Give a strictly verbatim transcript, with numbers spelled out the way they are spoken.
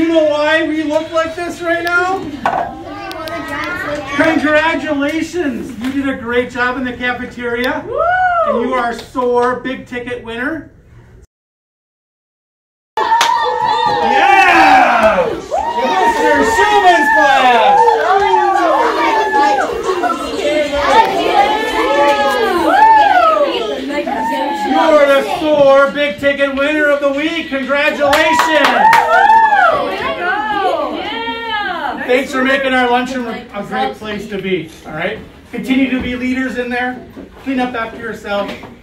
know why we look like this right now? Congratulations! You did a great job in the cafeteria. Woo! And you are Soar big ticket winner. Yeah! Mister Schulman's class! You are the Soar big ticket winner of the week. Congratulations! Thanks for making our lunchroom a great place to be. All right? Continue to be leaders in there. Clean up after yourself.